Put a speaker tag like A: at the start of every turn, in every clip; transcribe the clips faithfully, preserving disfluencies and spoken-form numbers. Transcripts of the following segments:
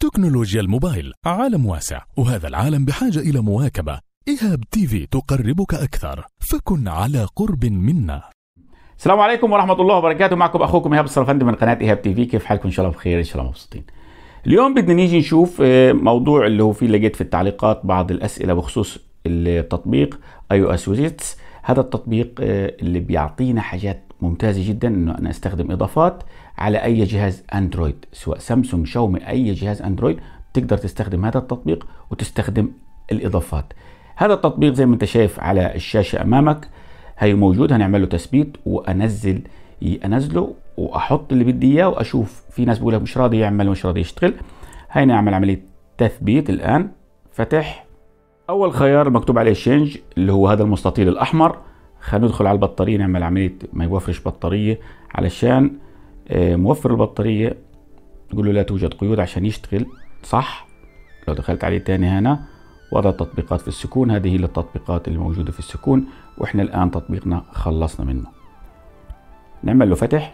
A: تكنولوجيا الموبايل عالم واسع، وهذا العالم بحاجة إلى مواكبة. إيهاب تي في تقربك أكثر، فكن على قرب منا.
B: السلام عليكم ورحمة الله وبركاته. معكم أخوكم إيهاب الصرفندي من قناة إيهاب تي في. كيف حالكم؟ إن شاء الله بخير، إن شاء الله مبسوطين. اليوم بدنا نيجي نشوف موضوع اللي هو فيه، لقيت في التعليقات بعض الأسئلة بخصوص التطبيق اي او اس ويدجتس. هذا التطبيق اللي بيعطينا حاجات ممتازة جدا، إنه أنا أستخدم إضافات على أي جهاز أندرويد، سواء سامسونج، شاومي، أي جهاز أندرويد تقدر تستخدم هذا التطبيق وتستخدم الإضافات. هذا التطبيق زي ما أنت شايف على الشاشة أمامك، هي موجود. هنعمل له تثبيت وأنزل أنزله وأحط اللي بدي إياه وأشوف. في ناس بيقول لك مش راضي يعمل ومش راضي يشتغل. هاي نعمل عملية تثبيت الآن. فتح أول خيار مكتوب عليه شينج، اللي هو هذا المستطيل الأحمر. خلينا ندخل على البطارية، نعمل عملية ما يوفرش بطارية، علشان موفر البطارية نقول له لا توجد قيود عشان يشتغل صح. لو دخلت عليه تاني هنا وضع التطبيقات في السكون، هذه هي التطبيقات اللي موجودة في السكون، واحنا الآن تطبيقنا خلصنا منه. نعمل له فتح،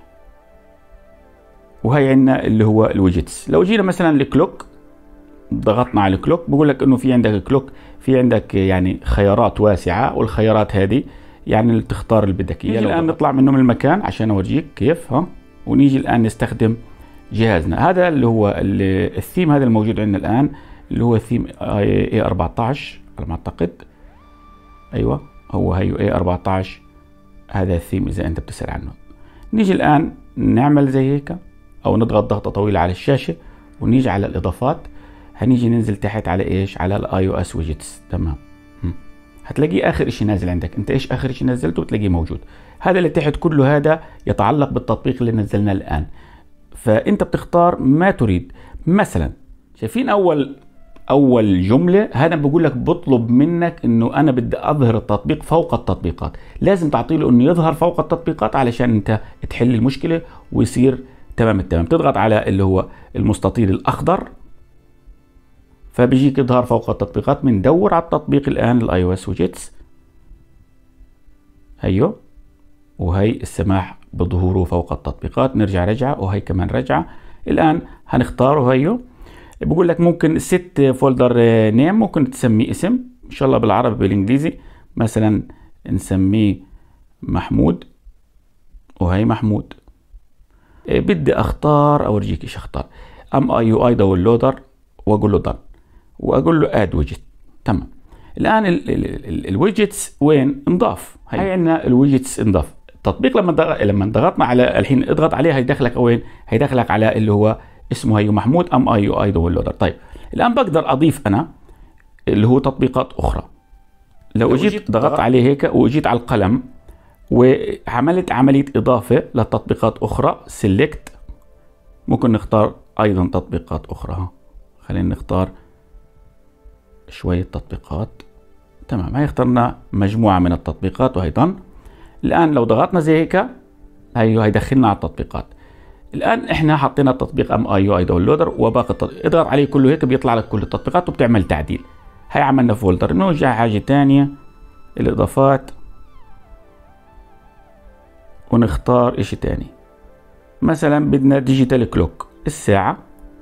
B: وهي عندنا اللي هو الويدجتس. لو جينا مثلا لكلوك، ضغطنا على الكلوك، بقول لك انه في عندك كلوك، في عندك يعني خيارات واسعة، والخيارات هذه يعني اللي تختار اللي بدك اياه. الآن نطلع منه من المكان عشان اورجيك كيف ها، ونيجي الآن نستخدم جهازنا. هذا اللي هو الثيم، هذا الموجود عندنا الآن اللي هو ثيم اي أربعتاشر على ما اعتقد. ايوه هو هيو اي أربعتاشر، هذا الثيم اذا انت بتسأل عنه. نيجي الآن نعمل زي هيك، او نضغط ضغطة طويلة على الشاشة ونيجي على الإضافات. هنيجي ننزل تحت على ايش؟ على الاي او اس ويدجتس. تمام، هتلاقيه اخر اشي نازل عندك. انت ايش اخر اشي نزلته بتلاقيه موجود. هذا اللي تحت كله هذا يتعلق بالتطبيق اللي نزلناه الان. فانت بتختار ما تريد. مثلا شايفين اول اول جملة، هذا بقول لك بطلب منك انه انا بدي اظهر التطبيق فوق التطبيقات. لازم تعطي له انه يظهر فوق التطبيقات علشان انت تحل المشكلة ويصير تمام التمام. تضغط على اللي هو المستطيل الاخضر، فبيجيك يظهر فوق التطبيقات. بندور على التطبيق الآن الاي او اس ويدجتس، هيو، وهي السماح بظهوره فوق التطبيقات. نرجع رجعة، وهي كمان رجعة. الآن هنختاره هيو. بقول لك ممكن ست فولدر نيم، ممكن تسميه اسم ان شاء الله بالعربي بالانجليزي. مثلا نسميه محمود، وهي محمود. بدي اختار، اورجيك ايش اختار. ام اي يو اي داونلودر، واقول له done، واقول له اد ويدجت. تمام. الان الويدجتس وين؟ انضاف. هي عندنا الويدجتس انضاف. التطبيق لما ضغط لما ضغطنا على الحين اضغط عليه، هيدخلك وين؟ هيدخلك على اللي هو اسمه هيو محمود ام اي يو اي داونلودر. طيب الان بقدر اضيف انا اللي هو تطبيقات اخرى. لو, لو اجيت ضغطت عليه هيك واجيت على القلم وعملت عمليه اضافه لتطبيقات اخرى، سيلكت، ممكن نختار ايضا تطبيقات اخرى. خلينا نختار شويه تطبيقات. تمام، هي اخترنا مجموعه من التطبيقات وايضا. الان لو ضغطنا زي هيك، هي هيدخلنا على التطبيقات. الان احنا حطينا التطبيق ام اي يو اي داونلودر وباقي التطبيق، اضغط عليه كله هيك بيطلع لك كل التطبيقات وبتعمل تعديل. هي عملنا فولدر. نرجع حاجه ثانيه، الاضافات، ونختار اشي ثاني. مثلا بدنا ديجيتال كلوك، الساعه،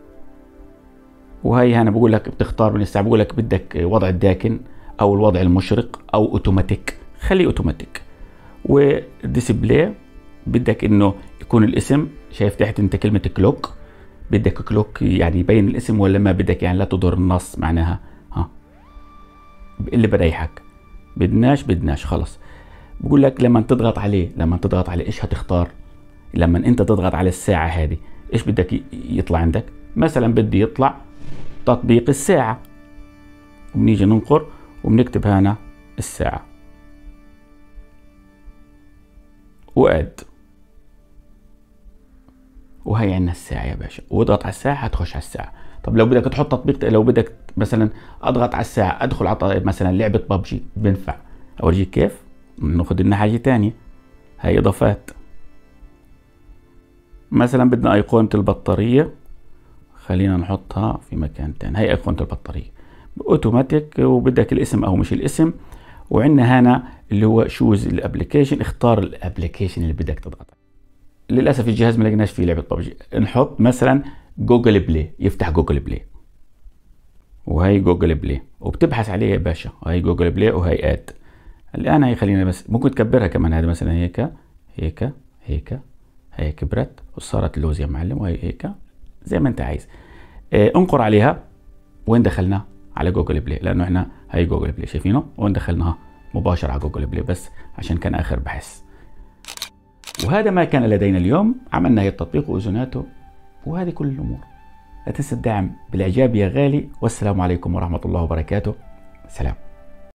B: وهي هنا بقول لك بتختار من الساعه. بقول لك بدك وضع الداكن او الوضع المشرق او اوتوماتيك، خليه اوتوماتيك. وديسبلاي بدك انه يكون الاسم، شايف تحت انت كلمة كلوك، بدك كلوك يعني يبين الاسم ولا ما بدك، يعني لا تضر النص معناها. ها اللي بريحك. بدناش بدناش خلص. بقول لك لما تضغط عليه لما تضغط عليه ايش هتختار؟ لما انت تضغط على الساعة هذه ايش بدك يطلع عندك؟ مثلا بدي يطلع تطبيق الساعة، وبنيجي ننقر وبنكتب هنا الساعة واد، وهي عندنا الساعة يا باشا. واضغط على الساعة هتخش على الساعة. طب لو بدك تحط تطبيق، لو بدك مثلا اضغط على الساعة ادخل على مثلا لعبة ببجي، بنفع. اورجيك كيف. ناخد لنا حاجة تانية، هي اضافات. مثلا بدنا ايقونة البطارية، خلينا نحطها في مكان تاني. هي ايقونة البطارية اوتوماتيك، وبدك الاسم او مش الاسم. وعندنا هنا اللي هو شوز الابلكيشن، اختار الابلكيشن اللي بدك تضغط. للاسف الجهاز ما لقيناش فيه لعبه ببجي. نحط مثلا جوجل بلاي، يفتح جوجل بلاي. وهي جوجل بلاي، وبتبحث عليه يا باشا، وهي جوجل بلاي وهي اد. الان هي خلينا بس ممكن تكبرها كمان، هذا مثلا هيك هيك هيك، هي كبرت وصارت لوز يا معلم، وهي هيك زي ما انت عايز. اه انقر عليها. وين دخلنا؟ على جوجل بلاي، لانه احنا هي جوجل بلاي شايفينه، وين دخلناها مباشر على جوجل بلاي بس عشان كان اخر بحث. وهذا ما كان لدينا اليوم. عملنا هي التطبيق واذوناته وهذه كل الامور. لا تنسى الدعم بالاعجاب يا غالي، والسلام عليكم ورحمة الله وبركاته. سلام.